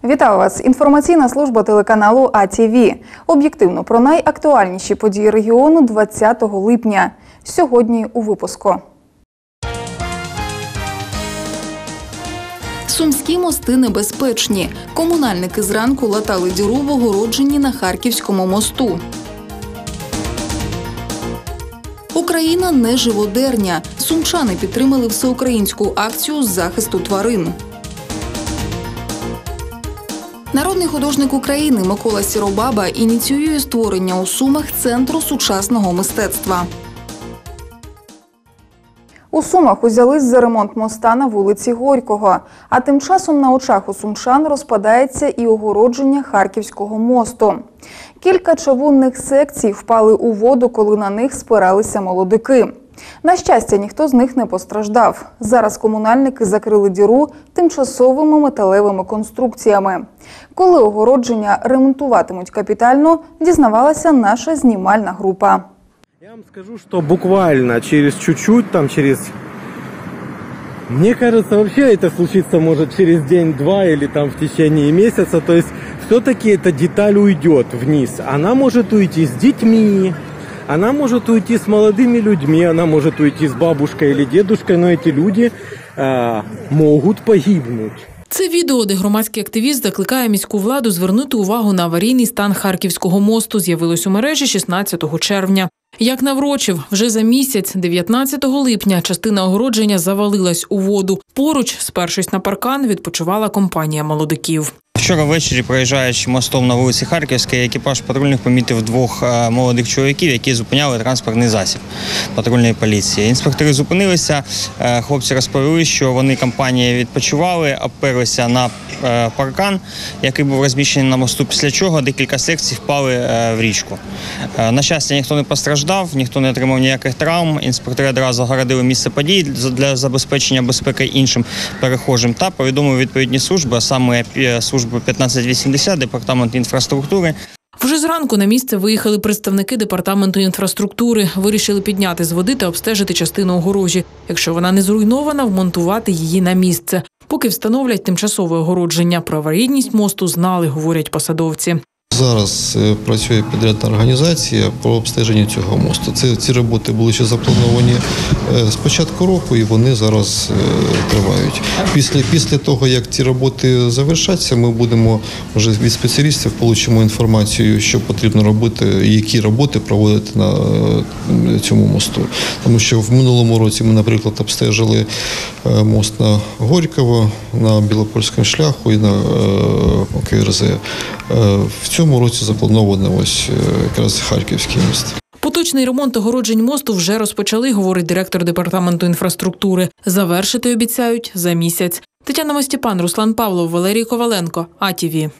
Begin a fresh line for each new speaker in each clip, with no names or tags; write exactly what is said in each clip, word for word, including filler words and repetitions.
Вітаю вас! Інформаційна служба телеканалу А Ті Ві. Об'єктивно про найактуальніші події регіону двадцятого липня. Сьогодні у випуску. Сумські мости небезпечні. Комунальники зранку латали діру в огородженні на Харківському мосту. Україна не живодерня. Сумчани підтримали всеукраїнську акцію з захисту тварин. Народний художник України Микола Сіробаба ініціює створення у Сумах Центру сучасного мистецтва. У Сумах узялись за ремонт моста на вулиці Горького. А тим часом на очах у сумчан розпадається і огородження Харківського мосту. Кілька чавунних секцій впали у воду, коли на них спиралися молодики. На щастя, ніхто з них не постраждав. Зараз комунальники закрили діру тимчасовими металевими конструкціями. Коли огородження ремонтуватимуть капітально, дізнавалася наша знімальна група.
Я вам скажу, что буквально через чуть-чуть, там через... Мне кажется, вообще это случится может через день-два или там в течение месяца. То есть все-таки эта деталь уйдет вниз. Она может уйти с детьми, она может уйти с молодыми людьми, она может уйти с бабушкой или дедушкой, но эти люди э, могут погибнуть.
Це відео, де громадський активіст закликає міську владу звернути увагу на аварійний стан Харківського мосту, з'явилось у мережі шістнадцятого червня. Як наврочив, вже за місяць, дев'ятнадцятого липня, частина огородження завалилась у воду. Поруч, спершись на паркан, відпочивала компанія молодиків.
Вчора ввечері, проїжджаючи мостом на вулиці Харківській, екіпаж патрульних помітив двох молодих чоловіків, які зупиняли транспортний засіб патрульної поліції. Інспектори зупинилися, хлопці розповіли, що вони, компанія, відпочивали, оперлися на паркан, який був розміщений на мосту, після чого декілька секцій впали в річку. На щастя, ніхто не постраждав, ніхто не отримав ніяких травм. Інспектори одразу огородили місце подій для забезпечення безпеки іншим перехожим та повідомили відповідні служби, а саме службу п'ятнадцять вісімдесят, департамент інфраструктури.
Вже зранку на місце виїхали представники департаменту інфраструктури. Вирішили підняти з води та обстежити частину огорожі. Якщо вона не зруйнована, вмонтувати її на місце. Поки встановлять тимчасове огородження. Про аварійність мосту знали, говорять посадовці.
Зараз працює підрядна організація по обстеженню цього мосту. Це, ці роботи були ще заплановані з початку року і вони зараз тривають. Після, після того, як ці роботи завершаться, ми будемо вже від спеціалістів отримати інформацію, що потрібно робити, які роботи проводити на цьому мосту. Тому що в минулому році ми, наприклад, обстежили мост на Горького, на Білопольському шляху і на Ка Ер Зе. В цьому році заплановано ось якраз Харківський міст.
Поточний ремонт огороджень мосту вже розпочали, говорить директор департаменту інфраструктури. Завершити обіцяють за місяць. Тетяна Мостіпан, Руслан Павлов, Валерій Коваленко. А Ті Ві.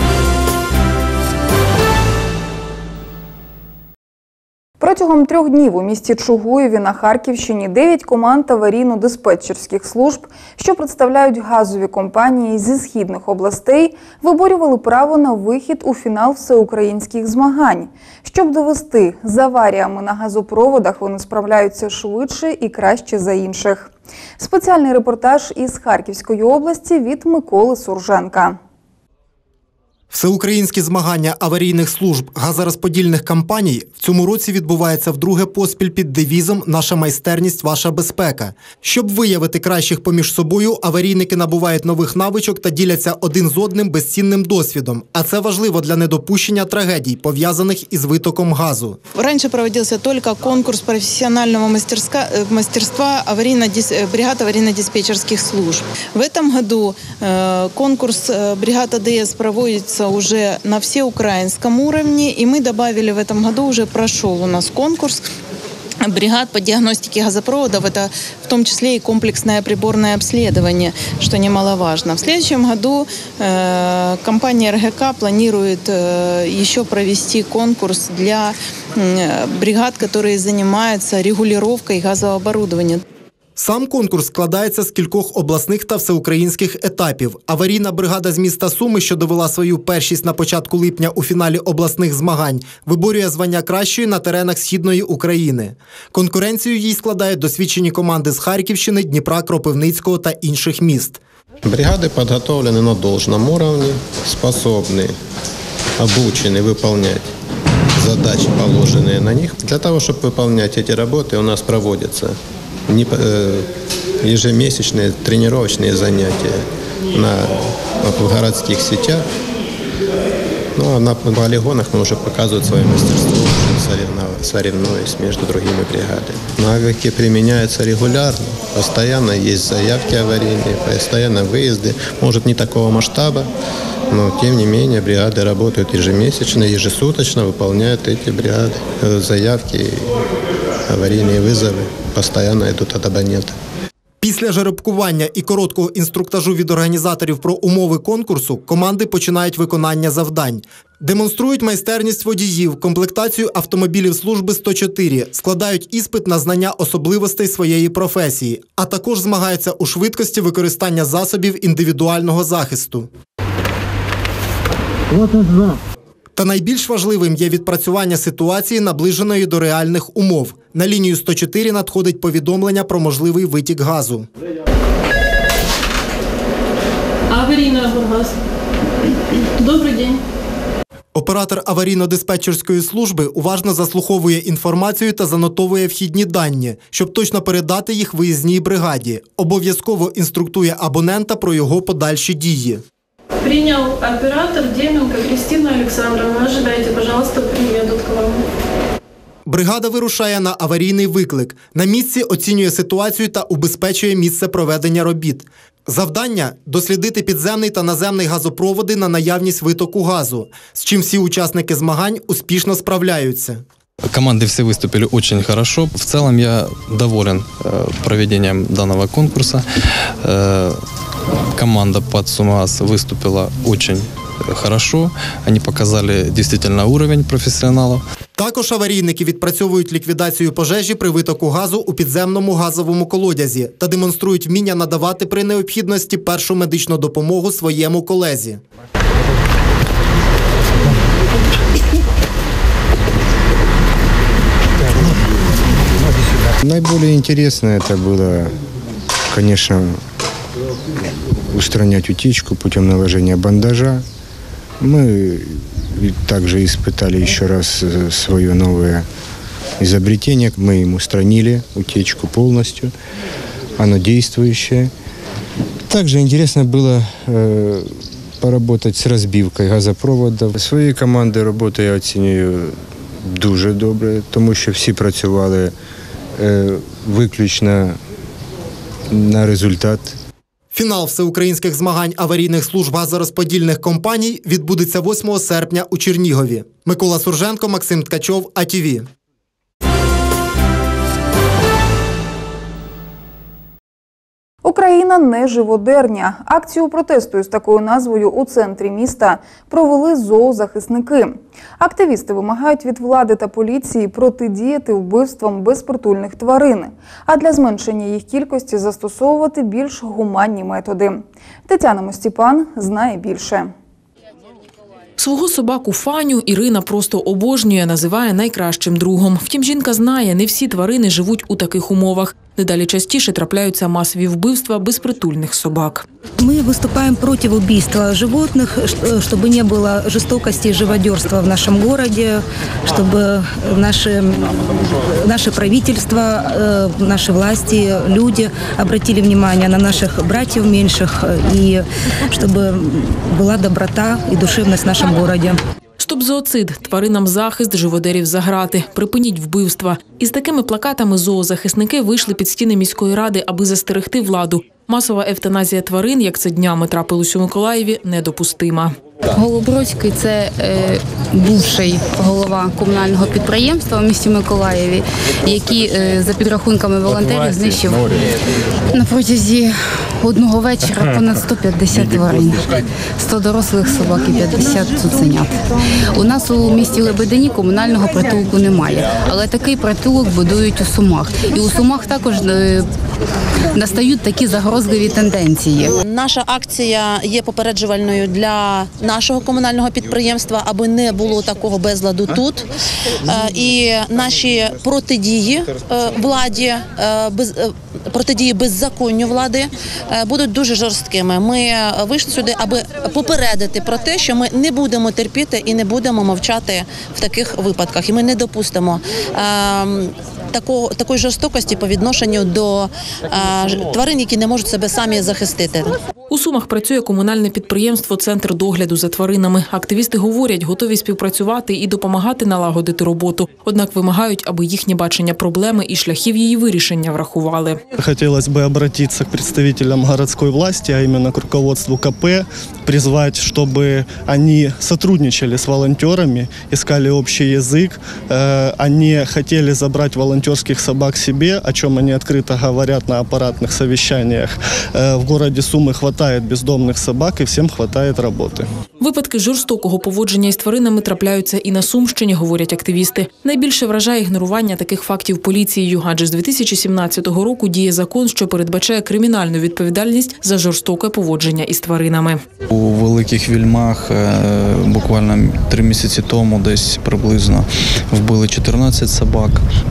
Протягом трьох днів у місті Чугуєві на Харківщині дев'ять команд аварійно-диспетчерських служб, що представляють газові компанії зі східних областей, виборювали право на вихід у фінал всеукраїнських змагань. Щоб довести, з аваріями на газопроводах вони справляються швидше і краще за інших. Спеціальний репортаж із Харківської області від Миколи Сурженка.
Всеукраїнські змагання аварійних служб газорозподільних компаній в цьому році відбуваються вдруге поспіль під девізом «Наша майстерність – ваша безпека». Щоб виявити кращих поміж собою, аварійники набувають нових навичок та діляться один з одним безцінним досвідом. А це важливо для недопущення трагедій, пов'язаних із витоком газу.
Раніше проводився тільки конкурс професіонального мастерства бригад аварійно-диспетчерських служб. В цьому році конкурс бригад А Д С проводиться уже на всеукраинском уровне, и мы добавили в этом году, уже прошел у нас конкурс бригад по диагностике газопроводов, это в том числе и комплексное приборное обследование, что немаловажно. В следующем году э, компания Эр Гэ Ка планирует э, еще провести конкурс для э, бригад, которые занимаются регулировкой газового оборудования.
Сам конкурс складається з кількох обласних та всеукраїнських етапів. Аварійна бригада з міста Суми, що довела свою першість на початку липня у фіналі обласних змагань, виборює звання кращої на теренах Східної України. Конкуренцію їй складають досвідчені команди з Харківщини, Дніпра, Кропивницького та інших міст.
Бригады подготовлены на должном уровне, способны, обучены выполнять задачи, положенные на них. Для того, чтобы выполнять эти работы, у нас проводятся ежемесячные тренировочные занятия на, в городских сетях. Ну, а на полигонах мы уже показываем свое мастерство, соревнуясь между другими бригадами. Навыки применяются регулярно, постоянно есть заявки аварийные, постоянно выезды. Может, не такого масштаба, но, тем не менее, бригады работают ежемесячно, ежесуточно, выполняют эти бригады. Заявки, аварийные вызовы постоянно идут от абонента.
Після жеребкування і короткого інструктажу від організаторів про умови конкурсу команди починають виконання завдань. Демонструють майстерність водіїв, комплектацію автомобілів служби сто чотири, складають іспит на знання особливостей своєї професії, а також змагаються у швидкості використання засобів індивідуального захисту. Та найбільш важливим є відпрацювання ситуації, наближеної до реальних умов. На лінію сто чотири надходить повідомлення про можливий витік газу.
Аварійна Бургас. Добрий день.
Оператор аварійно-диспетчерської служби уважно заслуховує інформацію та занотовує вхідні дані, щоб точно передати їх виїзній бригаді. Обов'язково інструктує абонента про його подальші дії.
Принял оператор Деменко Кристина Александровна. Ожидайте, пожалуйста, приедут к вам.
Бригада вирушає на аварійний виклик. На місці оцінює ситуацію та убезпечує місце проведення робіт. Завдання – дослідити підземний та наземний газопроводи на наявність витоку газу, з чим всі учасники змагань успішно справляються.
Команды все выступили очень хорошо. В целом я доволен проведением данного конкурса. Команда под СУМАЗ выступила очень хорошо. Они показали действительно уровень профессионалов.
Також аварійники відпрацьовують ліквідацію пожежі при витоку газу у підземному газовому колодязі та демонструють вміння надавати при необхідності першу медичну допомогу своєму колезі.
Наиболее интересно это было, конечно, устранять утечку путем наложения бандажа. Мы также испытали еще раз свое новое изобретение. Мы им устранили утечку полностью. Оно действующее. Также интересно было э, поработать с разбивкой газопроводов. Своєї команди роботу я оцінюю дуже добре, тому що всі працювали е, виключно на результат.
Фінал всеукраїнських змагань аварійних служб газорозподільних компаній відбудеться восьмого серпня у Чернігові. Микола Сурженко, Максим Ткачов, А Ті Ві.
Україна не живодерня. Акцію протесту з такою назвою у центрі міста провели зоозахисники. Активісти вимагають від влади та поліції протидіяти вбивствам безпритульних тварин, а для зменшення їх кількості застосовувати більш гуманні методи. Тетяна Мостіпан знає більше.
Свого собаку Фаню Ірина просто обожнює, називає найкращим другом. Втім, жінка знає, не всі тварини живуть у таких умовах. Дедалі частіше трапляються масові вбивства безпритульних собак.
Мы выступаем против убийства животных, чтобы не было жестокости и живодерства в нашем городе, чтобы наши, наше правительство, наши власти, люди обратили внимание на наших братьев меньших и чтобы была доброта и душевность в нашем городе.
Стоп зооцид, тваринам захист, живодерів за грати, припиніть вбивства. Із такими плакатами зоозахисники вийшли під стіни міської ради, аби застерегти владу. Масова евтаназія тварин, як це днями трапилось у Миколаєві, недопустима.
Голобродський – це е, бувший голова комунального підприємства у місті Миколаєві, який е, за підрахунками волонтерів знищив на протязі одного вечора понад сто п'ятдесят тварин, сто дорослих собак і п'ятдесят цуценят. У нас у місті Лебедині комунального притулку немає, але такий притулок будують у Сумах. І у Сумах також е, настають такі загрозливі тенденції.
Наша акція є попереджувальною для нашого комунального підприємства, аби не було такого безладу тут. І наші протидії владі, протидії беззаконню влади будуть дуже жорсткими. Ми вийшли сюди, аби попередити про те, що ми не будемо терпіти і не будемо мовчати в таких випадках. І ми не допустимо такого, такої жорстокості по відношенню до тварин, які не можуть себе самі захистити.
У Сумах працює комунальне підприємство «Центр догляду за тваринами». Активісти говорять, готові співпрацювати і допомагати налагодити роботу. Однак вимагають, аби їхнє бачення проблеми і шляхів її вирішення врахували.
Хотілося б звернутися к представителям городської власті, а іменно к руководству ка пе, призвати, щоб вони співпрацювали з волонтерами, шукали общий язик. Вони хотіли забрати волонтерських собак собі, о чому вони відкрито говорять на апаратних совещаниях. В місті Суми хватає бездомних собак і всім вистачає роботи.
Випадки жорстокого поводження із тваринами трапляються і на Сумщині, говорять активісти. Найбільше вражає ігнорування таких фактів поліцією, адже з дві тисячі сімнадцятого року діє закон, що передбачає кримінальну відповідальність за жорстоке поводження із тваринами.
У Великих Вільмах буквально три місяці тому десь приблизно вбили чотирнадцять собак.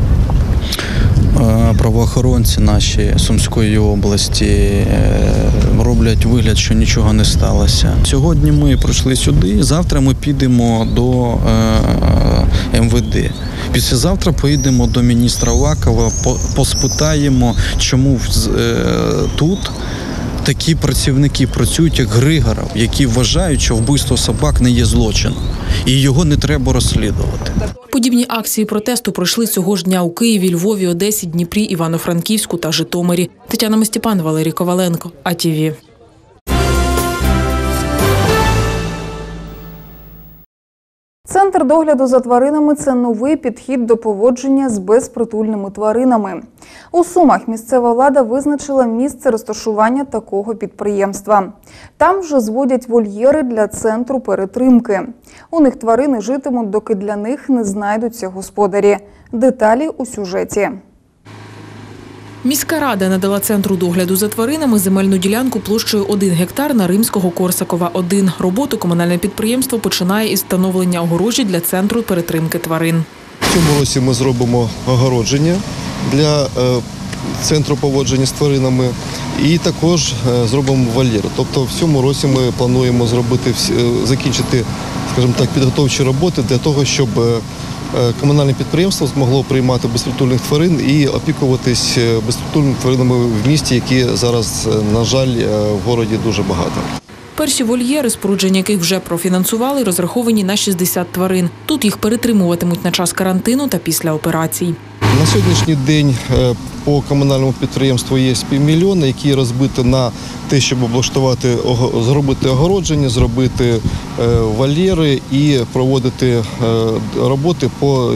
Правоохоронці наші Сумської області роблять вигляд, що нічого не сталося. Сьогодні ми прийшли сюди, завтра ми підемо до ем ве де. Післязавтра поїдемо до міністра Авакова, поспитаємо, чому тут такі працівники працюють, як Григоров, які вважають, що вбивство собак не є злочином. І його не треба розслідувати.
Подібні акції протесту пройшли цього ж дня у Києві, Львові, Одесі, Дніпрі, Івано-Франківську та Житомирі. Тетяна Мостіпан, Валерій Коваленко, а ті ві.
Центр догляду за тваринами – це новий підхід до поводження з безпритульними тваринами. У Сумах місцева влада визначила місце розташування такого підприємства. Там вже зводять вольєри для центру перетримки. У них тварини житимуть, доки для них не знайдуться господарі. Деталі у сюжеті.
Міська рада надала центру догляду за тваринами земельну ділянку площею один гектар на Римського Корсакова один. Роботу комунальне підприємство починає із встановлення огорожі для центру перетримки тварин.
В цьому році ми зробимо огородження для е, центру поводження з тваринами і також е, зробимо вольєр. Тобто в цьому році ми плануємо зробити, е, закінчити, скажімо так, підготовчі роботи для того, щоб е, комунальне підприємство змогло приймати безпритульних тварин і опікуватись безпритульними тваринами в місті, які зараз, на жаль, в городі дуже багато.
Перші вольєри, спорудження яких вже профінансували, розраховані на шістдесят тварин. Тут їх перетримуватимуть на час карантину та після операцій.
На сьогоднішній день по комунальному підприємству є півмільйона, які розбиті на те, щоб облаштувати, зробити огородження, зробити вольєри і проводити роботи по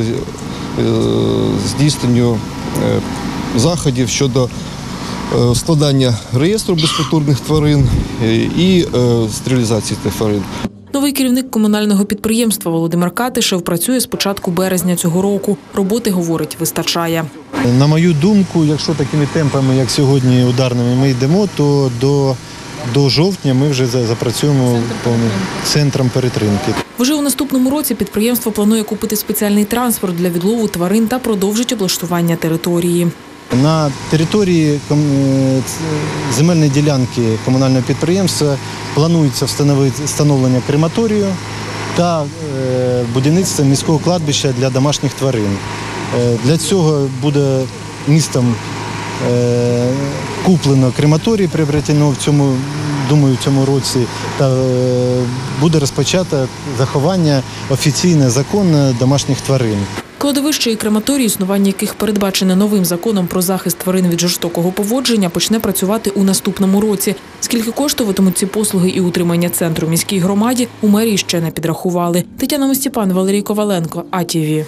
здійсненню заходів щодо складання реєстру безпритульних тварин і стерилізації цих тварин.
Новий керівник комунального підприємства Володимир Катишев працює з початку березня цього року. Роботи, говорить, вистачає.
На мою думку, якщо такими темпами, як сьогодні, ударними ми йдемо, то до, до жовтня ми вже запрацюємо центром перетримки.
Вже у наступному році підприємство планує купити спеціальний транспорт для відлову тварин та продовжить облаштування території.
На території земельної ділянки комунального підприємства планується встановлення крематорію та будівництво міського кладбища для домашніх тварин. Для цього буде містом куплено крематорій, приобретено в цьому, думаю, в цьому році, та буде розпочато заховання офіційне, законне домашніх тварин.
Кладовище і крематорії, існування яких передбачене новим законом про захист тварин від жорстокого поводження, почне працювати у наступному році. Скільки коштуватимуть ці послуги і утримання центру міській громаді, у мерії ще не підрахували. Тетяна Мостіпан, Валерій Коваленко, а ті ві.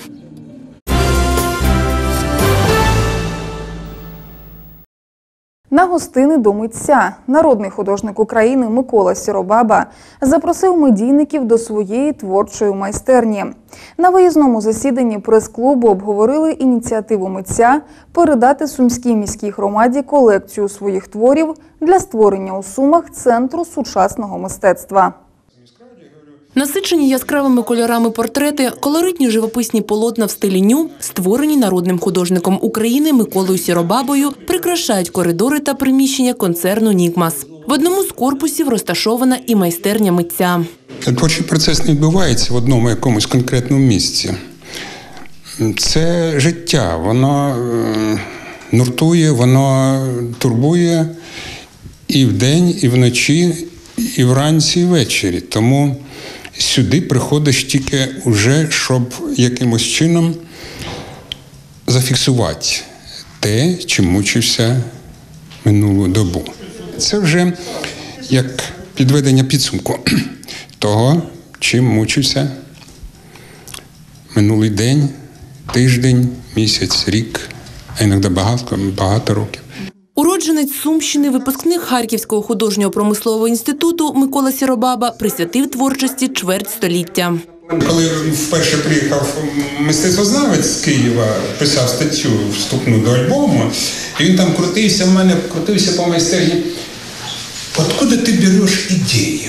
На гостини до митця народний художник України Микола Сіробаба запросив медійників до своєї творчої майстерні. На виїзному засіданні прес-клубу обговорили ініціативу митця передати Сумській міській громаді колекцію своїх творів для створення у Сумах центру сучасного мистецтва.
Насичені яскравими кольорами портрети, колоритні живописні полотна в стилі ню, створені народним художником України Миколою Сіробабою, прикрашають коридори та приміщення концерну «Нікмас». В одному з корпусів розташована і майстерня митця.
Творчий процес не відбувається в одному якомусь конкретному місці. Це життя, воно нуртує, воно турбує і вдень, і вночі, і вранці, і ввечері. Тому сюди приходиш тільки вже, щоб якимось чином зафіксувати те, чим мучився минулу добу. Це вже як підведення підсумку того, чим мучився минулий день, тиждень, місяць, рік, а іноді багато, багато років.
Уродженець Сумщини, випускник Харківського художньо-промислового інституту Микола Сіробаба присвятив творчості чверть століття.
Коли вперше приїхав мистецтвознавець з Києва, писав статтю вступну до альбому, і він там крутився в мене, крутився по майстерні. «Откуда ти береш ідеї?»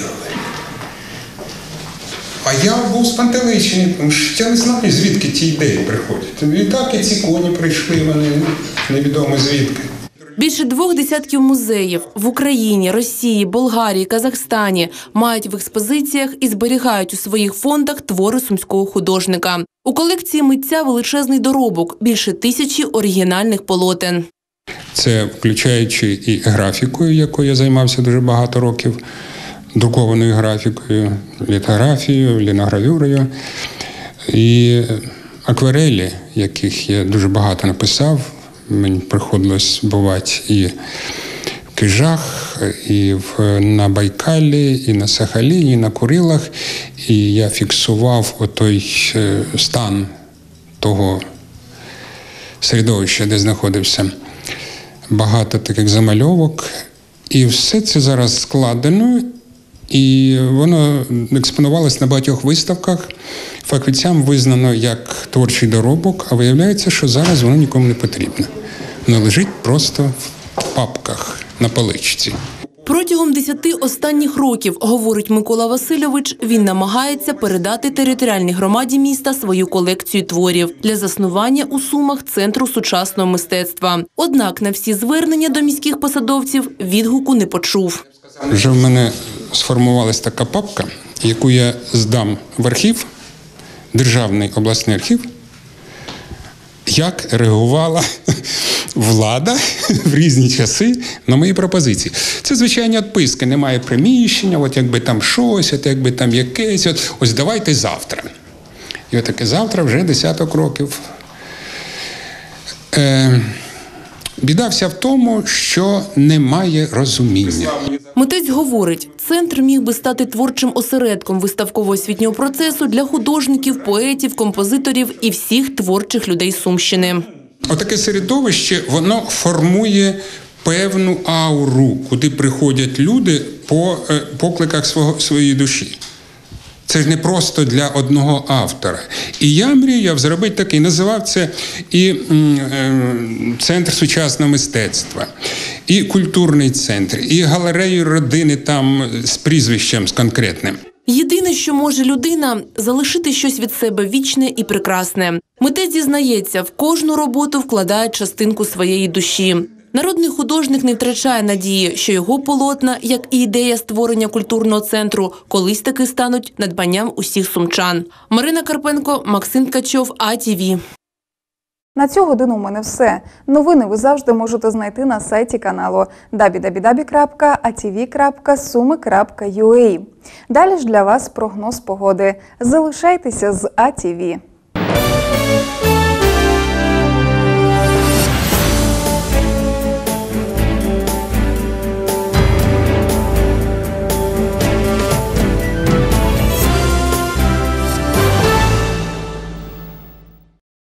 А я був спантеличений, тому що я не знаю, звідки ті ідеї приходять. І так і ці коні прийшли, вони невідомо звідки.
Більше двох десятків музеїв в Україні, Росії, Болгарії, Казахстані мають в експозиціях і зберігають у своїх фондах твори сумського художника. У колекції митця величезний доробок – більше тисячі оригінальних полотен.
Це включаючи і графікою, якою я займався дуже багато років, друкованою графікою, літографією, ліногравюрою, і акварелі, яких я дуже багато написав. Мені приходилось бувати і в Кижах, і в, на Байкалі, і на Сахаліні, і на Курилах. І я фіксував отой стан того середовища, де знаходився. Багато таких замальовок. І все це зараз складено, і воно експонувалось на багатьох виставках. Фахівцям визнано як творчий доробок, а виявляється, що зараз воно нікому не потрібно. Воно лежить просто в папках на поличці.
Протягом десяти останніх років, говорить Микола Васильович, він намагається передати територіальній громаді міста свою колекцію творів для заснування у Сумах центру сучасного мистецтва. Однак на всі звернення до міських посадовців відгуку не почув.
Вже в мене сформувалась така папка, яку я здам в архів, Державний обласний архів, як реагувала влада в різні часи на мої пропозиції. Це звичайні відписки, немає приміщення, от якби там щось, от якби там якесь, от, ось давайте завтра. І от таке завтра вже десяток років. Е, біда вся в тому, що немає розуміння.
Митець говорить, центр міг би стати творчим осередком виставково-освітнього процесу для художників, поетів, композиторів і всіх творчих людей Сумщини.
Отаке середовище, воно формує певну ауру, куди приходять люди по покликах свого, своєї душі. Це ж не просто для одного автора. І я мріяв зробити такий, називав це і е, центр сучасного мистецтва, і культурний центр, і галерею родини там з прізвищем, з конкретним.
Єдине, що може людина – залишити щось від себе вічне і прекрасне. Митець зізнається, в кожну роботу вкладає частинку своєї душі. Народний художник не втрачає надії, що його полотна, як і ідея створення культурного центру, колись таки стануть надбанням усіх сумчан. Марина Карпенко, Максим Ткачов, А Ті Ві.
На цю годину у мене все. Новини ви завжди можете знайти на сайті каналу дабл ю дабл ю дабл ю крапка а ті ві крапка суми крапка ю а. Далі ж для вас прогноз погоди. Залишайтеся з А Ті Ві.